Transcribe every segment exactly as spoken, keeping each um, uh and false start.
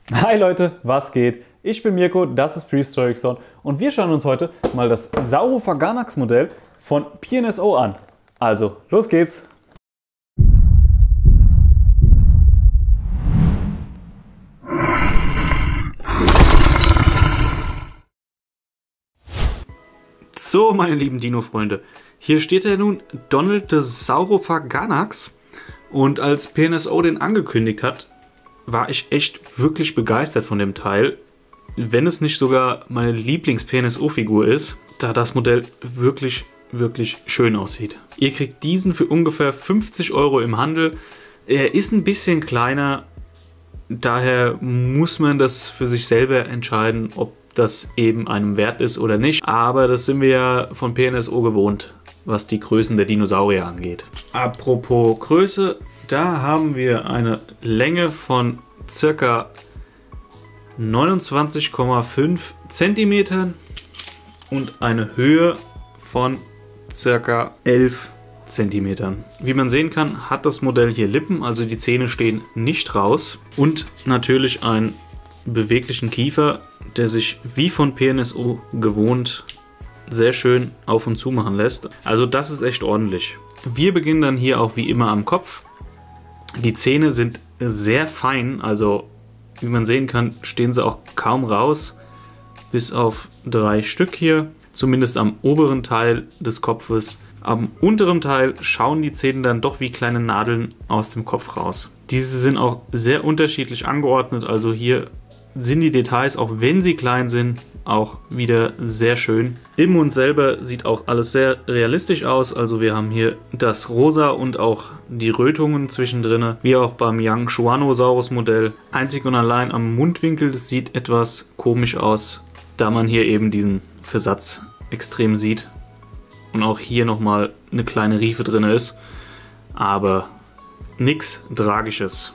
Hi Leute, was geht? Ich bin Mirko, das ist Prehistoric Zone und wir schauen uns heute mal das Saurophaganax Modell von P N S O an. Also, los geht's! So, meine lieben Dino-Freunde, hier steht er nun, Donald the Saurophaganax, und als P N S O den angekündigt hat, war ich echt wirklich begeistert von dem Teil, wenn es nicht sogar meine Lieblings-P N S O-Figur ist, da das Modell wirklich, wirklich schön aussieht. Ihr kriegt diesen für ungefähr fünfzig Euro im Handel. Er ist ein bisschen kleiner, daher muss man das für sich selber entscheiden, ob das eben einem wert ist oder nicht. Aber das sind wir ja von P N S O gewohnt, was die Größen der Dinosaurier angeht. Apropos Größe, da haben wir eine Länge von circa neunundzwanzig Komma fünf Zentimetern und eine Höhe von circa elf Zentimetern. Wie man sehen kann, hat das Modell hier Lippen, also die Zähne stehen nicht raus, und natürlich einen beweglichen Kiefer, der sich wie von P N S O gewohnt sehr schön auf und zu machen lässt. Also das ist echt ordentlich. Wir beginnen dann hier auch wie immer am Kopf. Die Zähne sind sehr fein, also wie man sehen kann, stehen sie auch kaum raus, bis auf drei Stück hier, zumindest am oberen Teil des Kopfes. Am unteren Teil schauen die Zähne dann doch wie kleine Nadeln aus dem Kopf raus. Diese sind auch sehr unterschiedlich angeordnet, also hier sind die Details, auch wenn sie klein sind, auch wieder sehr schön. Im Mund selber sieht auch alles sehr realistisch aus, also wir haben hier das Rosa und auch die Rötungen zwischendrin, wie auch beim Young Schwannosaurus Modell. Einzig und allein am Mundwinkel, das sieht etwas komisch aus, da man hier eben diesen Versatz extrem sieht und auch hier nochmal eine kleine Riefe drin ist, aber nichts Tragisches.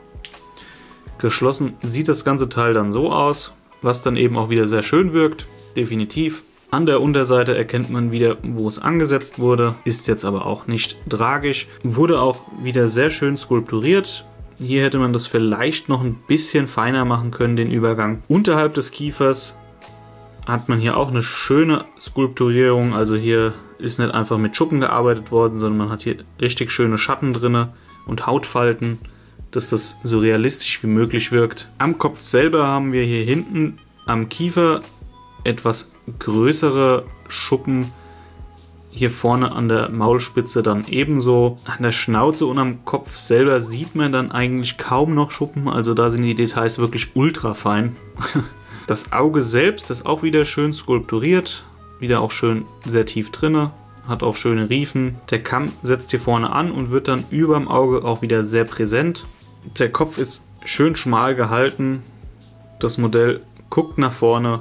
Geschlossen sieht das ganze Teil dann so aus, was dann eben auch wieder sehr schön wirkt, definitiv. An der Unterseite erkennt man wieder, wo es angesetzt wurde, ist jetzt aber auch nicht tragisch. Wurde auch wieder sehr schön skulpturiert. Hier hätte man das vielleicht noch ein bisschen feiner machen können, den Übergang. Unterhalb des Kiefers hat man hier auch eine schöne Skulpturierung, also hier ist nicht einfach mit Schuppen gearbeitet worden, sondern man hat hier richtig schöne Schatten drin und Hautfalten, dass das so realistisch wie möglich wirkt. Am Kopf selber haben wir hier hinten am Kiefer etwas größere Schuppen. Hier vorne an der Maulspitze dann ebenso. An der Schnauze und am Kopf selber sieht man dann eigentlich kaum noch Schuppen. Also da sind die Details wirklich ultra fein. Das Auge selbst ist auch wieder schön skulpturiert. Wieder auch schön sehr tief drinne. Hat auch schöne Riefen. Der Kamm setzt hier vorne an und wird dann über dem Auge auch wieder sehr präsent. Der Kopf ist schön schmal gehalten. Das Modell guckt nach vorne.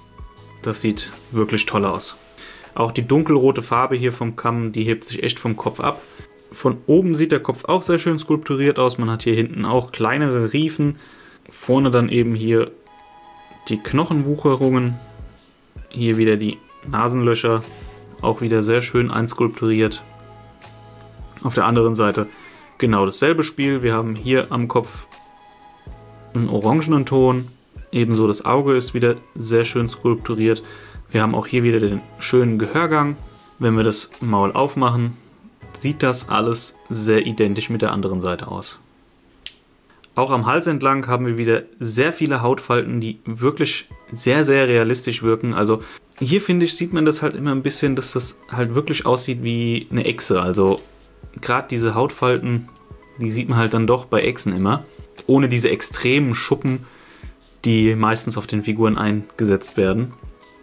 Das sieht wirklich toll aus. Auch die dunkelrote Farbe hier vom Kamm, die hebt sich echt vom Kopf ab. Von oben sieht der Kopf auch sehr schön skulpturiert aus. Man hat hier hinten auch kleinere Riefen. Vorne dann eben hier die Knochenwucherungen. Hier wieder die Nasenlöcher. Auch wieder sehr schön einskulpturiert. Auf der anderen Seite genau dasselbe Spiel. Wir haben hier am Kopf einen orangenen Ton. Ebenso das Auge ist wieder sehr schön skulpturiert. Wir haben auch hier wieder den schönen Gehörgang. Wenn wir das Maul aufmachen, sieht das alles sehr identisch mit der anderen Seite aus. Auch am Hals entlang haben wir wieder sehr viele Hautfalten, die wirklich sehr, sehr realistisch wirken. Also hier, finde ich, sieht man das halt immer ein bisschen, dass das halt wirklich aussieht wie eine Echse. Also gerade diese Hautfalten, die sieht man halt dann doch bei Echsen immer. Ohne diese extremen Schuppen, die meistens auf den Figuren eingesetzt werden.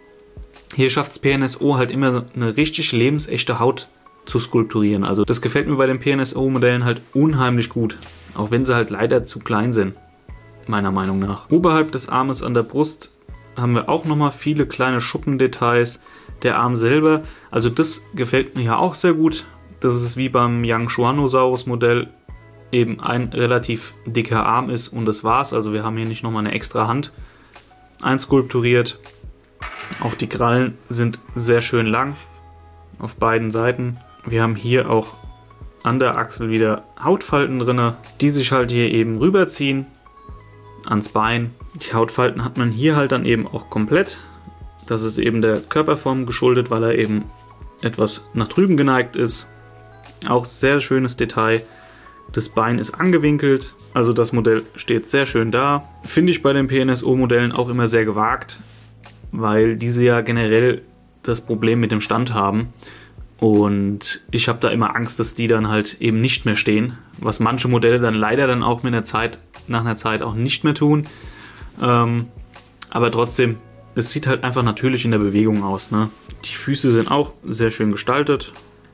Hier schafft es P N S O halt immer eine richtig lebensechte Haut zu skulpturieren. Also das gefällt mir bei den P N S O-Modellen halt unheimlich gut. Auch wenn sie halt leider zu klein sind, meiner Meinung nach. Oberhalb des Armes an der Brust haben wir auch nochmal viele kleine Schuppendetails. Der Arm selber, also das gefällt mir ja auch sehr gut. Das ist wie beim Young Schwannosaurus Modell eben ein relativ dicker Arm ist und das war's. Also wir haben hier nicht nochmal eine extra Hand einskulpturiert. Auch die Krallen sind sehr schön lang auf beiden Seiten. Wir haben hier auch an der Achsel wieder Hautfalten drin, die sich halt hier eben rüberziehen. ans Bein. Die Hautfalten hat man hier halt dann eben auch komplett. Das ist eben der Körperform geschuldet, weil er eben etwas nach drüben geneigt ist. Auch sehr schönes Detail. Das Bein ist angewinkelt, also das Modell steht sehr schön da. Finde ich bei den P N S O-Modellen auch immer sehr gewagt, weil diese ja generell das Problem mit dem Stand haben. Und ich habe da immer Angst, dass die dann halt eben nicht mehr stehen, was manche Modelle dann leider dann auch mit der Zeit, nach einer Zeit auch nicht mehr tun. Ähm, aber trotzdem, es sieht halt einfach natürlich in der Bewegung aus, ne? Die Füße sind auch sehr schön gestaltet,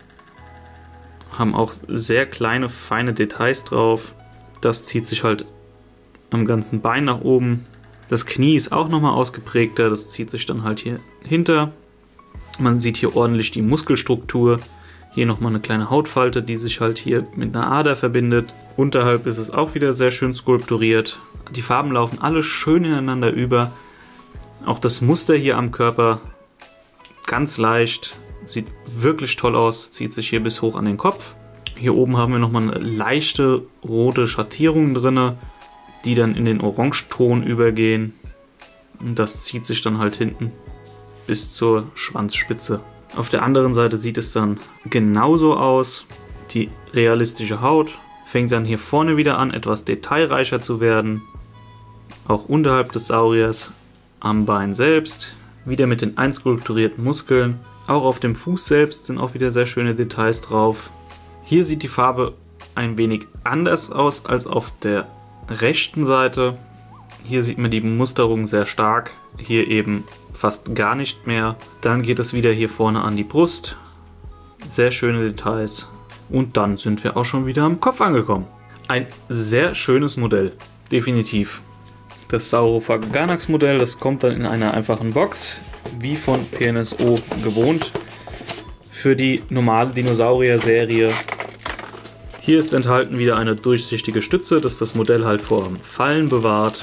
haben auch sehr kleine, feine Details drauf. Das zieht sich halt am ganzen Bein nach oben. Das Knie ist auch nochmal ausgeprägter, das zieht sich dann halt hier hinter. Man sieht hier ordentlich die Muskelstruktur. Hier nochmal eine kleine Hautfalte, die sich halt hier mit einer Ader verbindet. Unterhalb ist es auch wieder sehr schön skulpturiert. Die Farben laufen alle schön ineinander über. Auch das Muster hier am Körper ganz leicht. Sieht wirklich toll aus, zieht sich hier bis hoch an den Kopf. Hier oben haben wir nochmal eine leichte rote Schattierung drin, die dann in den Orangeton übergehen. Und das zieht sich dann halt hinten bis zur Schwanzspitze. Auf der anderen Seite sieht es dann genauso aus. Die realistische Haut fängt dann hier vorne wieder an, etwas detailreicher zu werden. Auch unterhalb des Sauriers, am Bein selbst, wieder mit den einskulpturierten Muskeln. Auch auf dem Fuß selbst sind auch wieder sehr schöne Details drauf. Hier sieht die Farbe ein wenig anders aus als auf der rechten Seite. Hier sieht man die Musterung sehr stark, hier eben fast gar nicht mehr. Dann geht es wieder hier vorne an die Brust. Sehr schöne Details. Und dann sind wir auch schon wieder am Kopf angekommen. Ein sehr schönes Modell, definitiv. Das Saurophaganax Modell, das kommt dann in einer einfachen Box, wie von P N S O gewohnt, für die normale Dinosaurier-Serie. Hier ist enthalten wieder eine durchsichtige Stütze, dass das Modell halt vor dem Fallen bewahrt.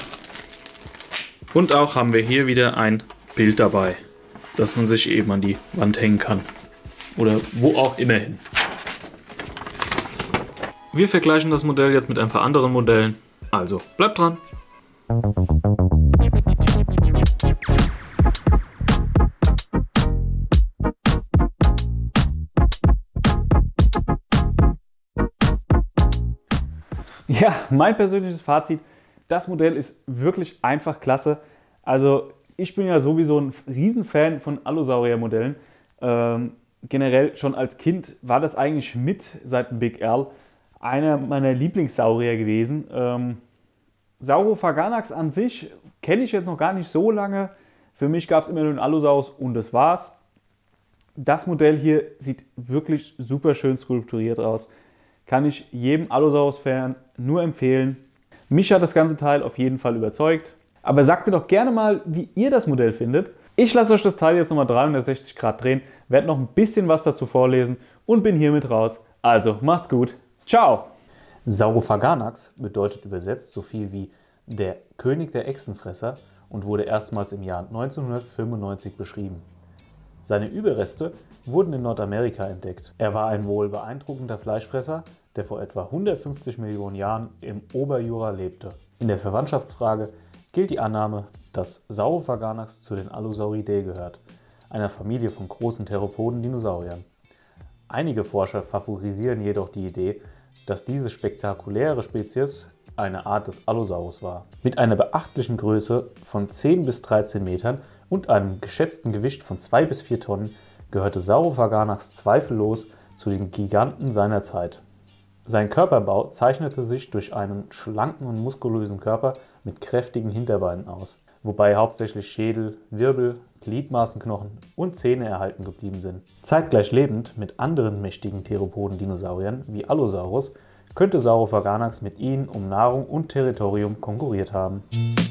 Und auch haben wir hier wieder ein Bild dabei, dass man sich eben an die Wand hängen kann. Oder wo auch immer hin. Wir vergleichen das Modell jetzt mit ein paar anderen Modellen. Also bleibt dran! Ja, mein persönliches Fazit, das Modell ist wirklich einfach klasse. Also ich bin ja sowieso ein Riesenfan von Allosaurier-Modellen. Ähm, generell schon als Kind war das eigentlich mit seit dem Big Al einer meiner Lieblingssaurier gewesen. Ähm, Saurophaganax an sich kenne ich jetzt noch gar nicht so lange. Für mich gab es immer nur einen Allosaurus und das war's. Das Modell hier sieht wirklich super schön skulpturiert aus. Kann ich jedem Allosaurus-Fan nur empfehlen. Mich hat das ganze Teil auf jeden Fall überzeugt. Aber sagt mir doch gerne mal, wie ihr das Modell findet. Ich lasse euch das Teil jetzt nochmal dreihundertsechzig Grad drehen, werde noch ein bisschen was dazu vorlesen und bin hiermit raus. Also macht's gut. Ciao! Saurophaganax bedeutet übersetzt so viel wie der König der Echsenfresser und wurde erstmals im Jahr neunzehnhundertfünfundneunzig beschrieben. Seine Überreste wurden in Nordamerika entdeckt. Er war ein wohl beeindruckender Fleischfresser, der vor etwa hundertfünfzig Millionen Jahren im Oberjura lebte. In der Verwandtschaftsfrage gilt die Annahme, dass Saurophaganax zu den Allosauridae gehört, einer Familie von großen Theropoden-Dinosauriern. Einige Forscher favorisieren jedoch die Idee, dass diese spektakuläre Spezies eine Art des Allosaurus war. Mit einer beachtlichen Größe von zehn bis dreizehn Metern und einem geschätzten Gewicht von zwei bis vier Tonnen gehörte Saurophaganax zweifellos zu den Giganten seiner Zeit. Sein Körperbau zeichnete sich durch einen schlanken und muskulösen Körper mit kräftigen Hinterbeinen aus, wobei hauptsächlich Schädel, Wirbel, Gliedmaßenknochen und Zähne erhalten geblieben sind. Zeitgleich lebend mit anderen mächtigen Theropoden-Dinosauriern wie Allosaurus könnte Saurophaganax mit ihnen um Nahrung und Territorium konkurriert haben.